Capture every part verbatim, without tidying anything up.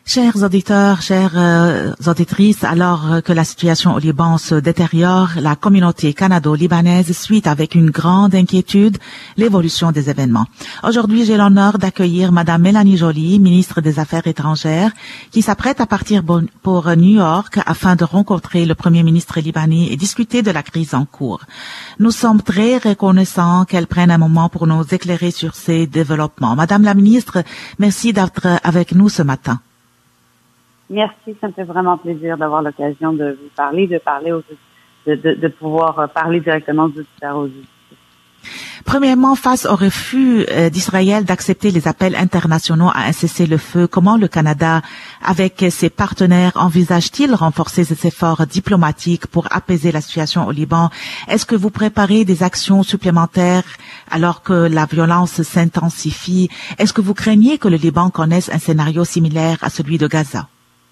Chers auditeurs, chères euh, auditrices, alors euh, que la situation au Liban se détériore, la communauté canado-libanaise suit avec une grande inquiétude l'évolution des événements. Aujourd'hui, j'ai l'honneur d'accueillir Madame Mélanie Joly, ministre des Affaires étrangères, qui s'apprête à partir pour New York afin de rencontrer le Premier ministre libanais et discuter de la crise en cours. Nous sommes très reconnaissants qu'elle prenne un moment pour nous éclairer sur ces développements. Madame la ministre, merci d'être avec nous ce matin. Merci, ça me fait vraiment plaisir d'avoir l'occasion de vous parler, de parler aux, de, de, de pouvoir parler directement aux auditeurs aux auditeurs. Premièrement, face au refus euh, d'Israël d'accepter les appels internationaux à un cessez-le-feu, comment le Canada, avec ses partenaires, envisage-t-il renforcer ses efforts diplomatiques pour apaiser la situation au Liban? Est-ce que vous préparez des actions supplémentaires alors que la violence s'intensifie? Est-ce que vous craignez que le Liban connaisse un scénario similaire à celui de Gaza?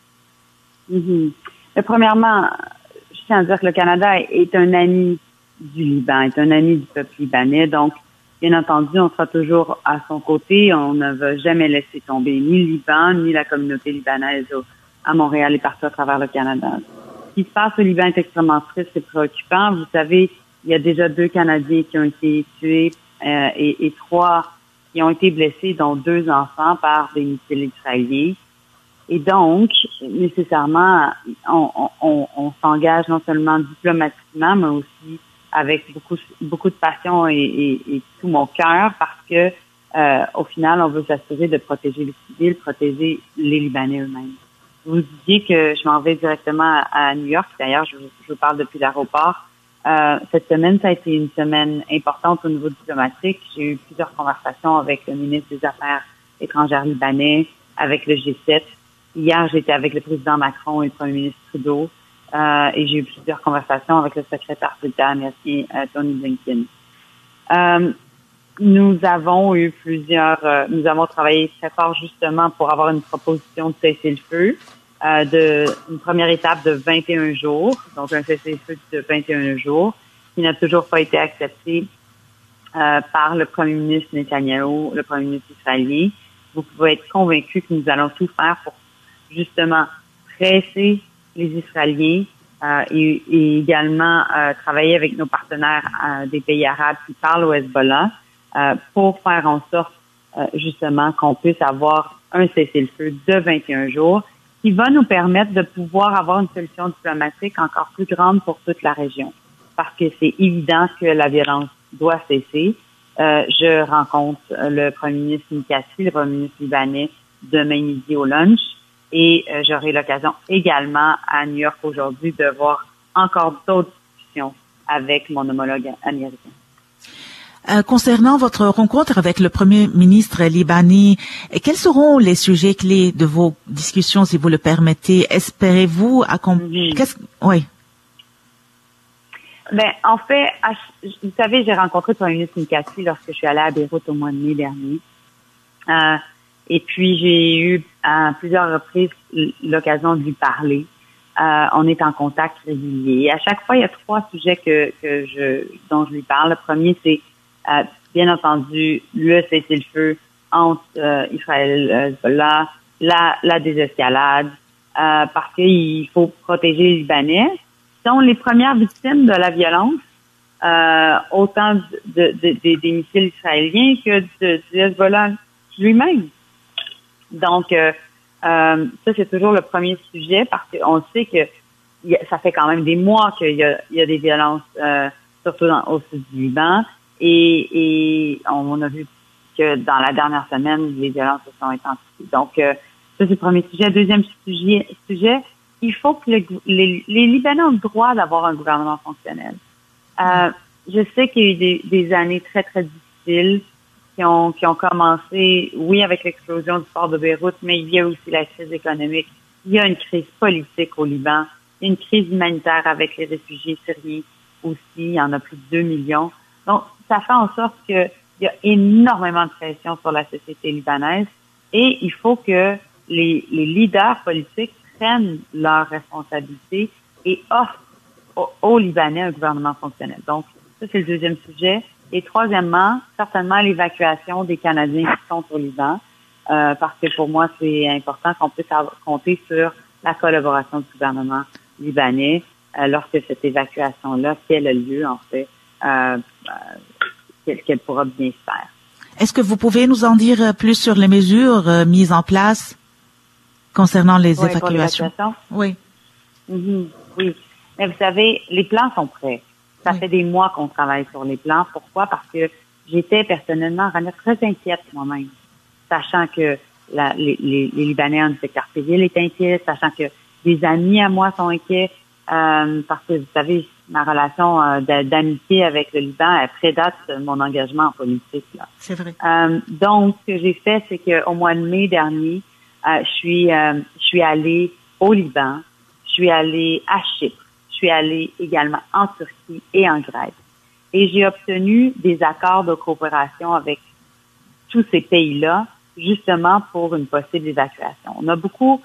Mm-hmm. Mais premièrement, je tiens à dire que le Canada est un ami du Liban, est un ami du peuple libanais. Donc, bien entendu, on sera toujours à son côté. On ne va jamais laisser tomber ni le Liban, ni la communauté libanaise à Montréal et partout à travers le Canada. Ce qui se passe au Liban est extrêmement triste et préoccupant. Vous savez, il y a déjà deux Canadiens qui ont été tués euh, et, et trois qui ont été blessés, dont deux enfants, par des missiles israéliens. Et donc, nécessairement, on, on, on s'engage non seulement diplomatiquement, mais aussi avec beaucoup beaucoup de passion et, et, et tout mon cœur, parce que euh, au final, on veut s'assurer de protéger les civils, protéger les Libanais eux-mêmes. Vous disiez que je m'en vais directement à, à New York. D'ailleurs, je, je vous parle depuis l'aéroport. Euh, cette semaine, ça a été une semaine importante au niveau diplomatique. J'ai eu plusieurs conversations avec le ministre des Affaires étrangères libanais, avec le G sept. Hier, j'étais avec le président Macron et le premier ministre Trudeau, euh, et j'ai eu plusieurs conversations avec le secrétaire d'État américain, euh, Tony Blinken. Euh, nous avons eu plusieurs, euh, nous avons travaillé très fort justement pour avoir une proposition de cessez-le-feu, euh, de, une première étape de vingt et un jours, donc un cessez-le-feu de vingt et un jours, qui n'a toujours pas été accepté euh, par le premier ministre Netanyahou, le premier ministre israélien. Vous pouvez être convaincus que nous allons tout faire pour justement presser les Israéliens euh, et, et également euh, travailler avec nos partenaires euh, des pays arabes qui parlent au Hezbollah euh, pour faire en sorte euh, justement qu'on puisse avoir un cessez-le-feu de vingt et un jours qui va nous permettre de pouvoir avoir une solution diplomatique encore plus grande pour toute la région. Parce que c'est évident que la violence doit cesser. Euh, je rencontre le premier ministre Mikati, le premier ministre libanais, demain midi au lunch. Et euh, j'aurai l'occasion également à New York aujourd'hui de voir encore d'autres discussions avec mon homologue américain. Euh, concernant votre rencontre avec le Premier ministre libanais, quels seront les sujets clés de vos discussions, si vous le permettez? Espérez-vous accomplir... Mm-hmm. Oui. Ben, en fait, vous savez, j'ai rencontré le Premier ministre Mikati lorsque je suis allée à Beyrouth au mois de mai dernier. Euh, Et puis, j'ai eu à plusieurs reprises l'occasion de lui parler. Euh, on est en contact régulier. À chaque fois, il y a trois sujets que, que je, dont je lui parle. Le premier, c'est euh, bien entendu le cessez-le-feu entre euh, Israël et Hezbollah, la, la désescalade, euh, parce qu'il faut protéger les Libanais, qui sont les premières victimes de la violence, euh, autant de, de, de, de, des missiles israéliens que de, de Hezbollah lui-même. Donc, euh, euh, ça, c'est toujours le premier sujet parce qu'on sait que y a, ça fait quand même des mois qu'il y a, il y a des violences, euh, surtout dans, au sud du Liban. Et, et on a vu que dans la dernière semaine, les violences se sont intensifiées. Donc, euh, ça, c'est le premier sujet. Deuxième sujet, sujet il faut que le, les, les Libanais ont le droit d'avoir un gouvernement fonctionnel. Euh, je sais qu'il y a eu des, des années très, très difficiles qui ont, qui ont commencé, oui, avec l'explosion du port de Beyrouth, mais il y a aussi la crise économique. Il y a une crise politique au Liban. Il y a une crise humanitaire avec les réfugiés syriens aussi. Il y en a plus de deux millions. Donc, ça fait en sorte qu'il y a énormément de pression sur la société libanaise et il faut que les, les leaders politiques prennent leurs responsabilités et offrent aux, aux Libanais un gouvernement fonctionnel. Donc, ça, c'est le deuxième sujet. Et troisièmement, certainement l'évacuation des Canadiens qui sont au Liban. euh, parce que pour moi, c'est important qu'on puisse avoir, compter sur la collaboration du gouvernement libanais euh, lorsque cette évacuation-là, si elle a lieu, en fait, euh, euh, qu'elle, qu'elle pourra bien se faire. Est-ce que vous pouvez nous en dire plus sur les mesures euh, mises en place concernant les oui, évacuations? Pour oui. Mm-hmm, oui. Mais vous savez, les plans sont prêts. Ça oui. fait des mois qu'on travaille sur les plans. Pourquoi? Parce que j'étais personnellement très inquiète moi-même, sachant que la, les, les, les Libanais en Écarté-Ville est inquiets, sachant que des amis à moi sont inquiets, euh, parce que vous savez, ma relation euh, d'amitié avec le Liban, elle prédate mon engagement en politique. Là. C'est vrai. Euh, donc, ce que j'ai fait, c'est qu'au mois de mai dernier, euh, je suis, euh, je suis allée au Liban, je suis allée à Chypre, je suis allée également en Turquie et en Grèce. Et j'ai obtenu des accords de coopération avec tous ces pays-là, justement pour une possible évacuation. On a beaucoup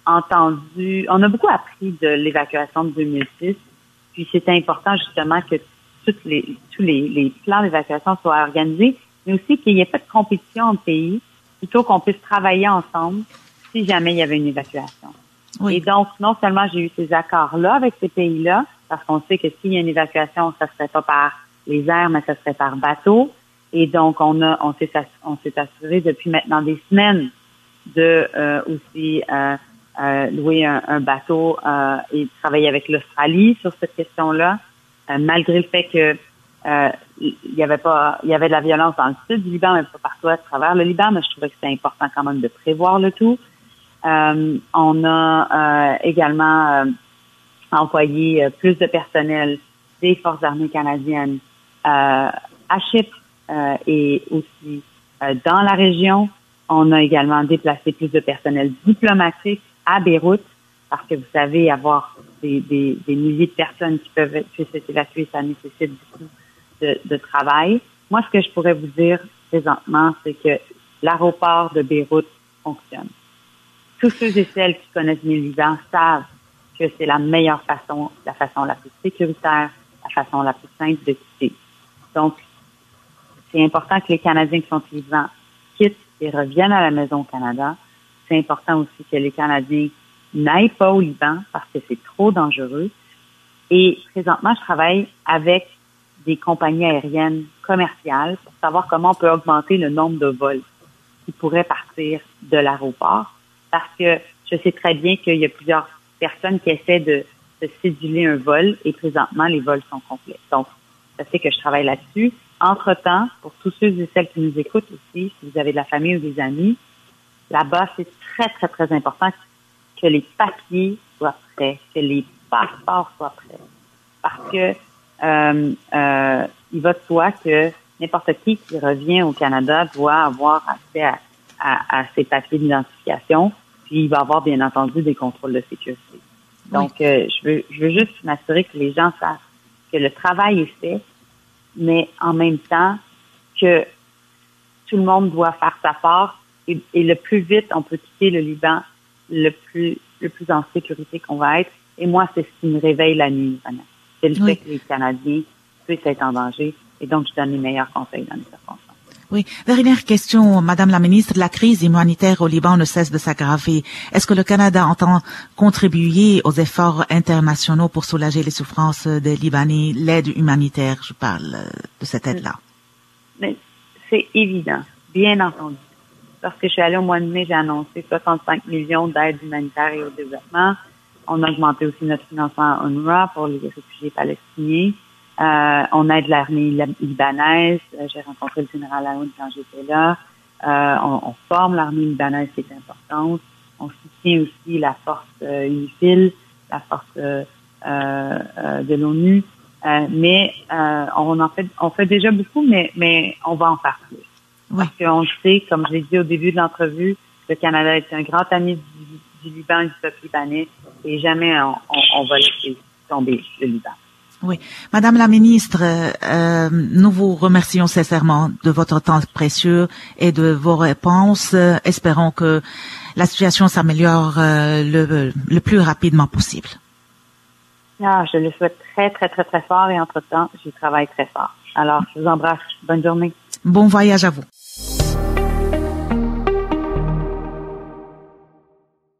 entendu, on a beaucoup appris de l'évacuation de deux mille six, puis c'est important justement que toutes les, tous les, les plans d'évacuation soient organisés, mais aussi qu'il n'y ait pas de compétition en pays, plutôt qu'on puisse travailler ensemble si jamais il y avait une évacuation. Oui. Et donc, non seulement j'ai eu ces accords-là avec ces pays-là, parce qu'on sait que s'il y a une évacuation, ça ne serait pas par les airs, mais ça serait par bateau. Et donc, on a, on s'est, on s'est assuré depuis maintenant des semaines de euh, aussi euh, euh, louer un, un bateau euh, et travailler avec l'Australie sur cette question-là, euh, malgré le fait que euh, il y avait pas, il y avait de la violence dans le sud du Liban, mais pas partout à travers le Liban. Mais je trouvais que c'était important quand même de prévoir le tout. Euh, on a euh, également euh, employé euh, plus de personnel des Forces armées canadiennes euh, à Chypre euh, et aussi euh, dans la région. On a également déplacé plus de personnel diplomatique à Beyrouth, parce que vous savez, avoir des, des, des milliers de personnes qui peuvent puissent être évacuées, ça nécessite beaucoup de, de travail. Moi, ce que je pourrais vous dire présentement, c'est que l'aéroport de Beyrouth fonctionne. Tous ceux et celles qui connaissent le Liban savent que c'est la meilleure façon, la façon la plus sécuritaire, la façon la plus simple de quitter. Donc, c'est important que les Canadiens qui sont au Liban quittent et reviennent à la maison au Canada. C'est important aussi que les Canadiens n'aillent pas au Liban parce que c'est trop dangereux. Et présentement, je travaille avec des compagnies aériennes commerciales pour savoir comment on peut augmenter le nombre de vols qui pourraient partir de l'aéroport. Parce que je sais très bien qu'il y a plusieurs personnes qui essaient de, de céduler un vol et présentement, les vols sont complets. Donc, ça fait que je travaille là-dessus. Entre-temps, pour tous ceux et celles qui nous écoutent aussi, si vous avez de la famille ou des amis, là-bas, c'est très, très, très important que les papiers soient prêts, que les passeports soient prêts. Parce que euh, euh, il va de soi que n'importe qui qui revient au Canada doit avoir accès à, à, à ces papiers d'identification. Puis il va y avoir, bien entendu, des contrôles de sécurité. Donc, oui. euh, je veux je veux juste m'assurer que les gens sachent que le travail est fait, mais en même temps que tout le monde doit faire sa part et, et le plus vite on peut quitter le Liban, le plus le plus en sécurité qu'on va être. Et moi, c'est ce qui me réveille la nuit, Vanessa. C'est le oui. fait que les Canadiens puissent être en danger. Et donc, je donne les meilleurs conseils dans les circonstances. Oui. Dernière question, Madame la Ministre. La crise humanitaire au Liban ne cesse de s'aggraver. Est-ce que le Canada entend contribuer aux efforts internationaux pour soulager les souffrances des Libanais, l'aide humanitaire, je parle de cette aide-là? Mais c'est évident, bien entendu. Lorsque je suis allée au mois de mai, j'ai annoncé soixante-cinq millions d'aides humanitaires et au développement. On a augmenté aussi notre financement à U N R W A pour les réfugiés palestiniens. Euh, on aide l'armée libanaise. J'ai rencontré le général Aoun quand j'étais là. Euh, on, on forme l'armée libanaise, qui est importante. On soutient aussi la force euh, UNIFIL, la force euh, euh, de l'ONU. Euh, mais euh, on en fait, on fait déjà beaucoup, mais mais on va en faire plus. Oui. Parce qu'on sait, comme je l'ai dit au début de l'entrevue, le Canada est un grand ami du, du Liban et du peuple libanais, et jamais on, on, on va laisser tomber le Liban. Oui. Madame la Ministre, euh, nous vous remercions sincèrement de votre temps précieux et de vos réponses. Espérons que la situation s'améliore euh, le, le plus rapidement possible. Ah, je le souhaite très, très, très, très fort et entre-temps, j'y travaille très fort. Alors, je vous embrasse. Bonne journée. Bon voyage à vous.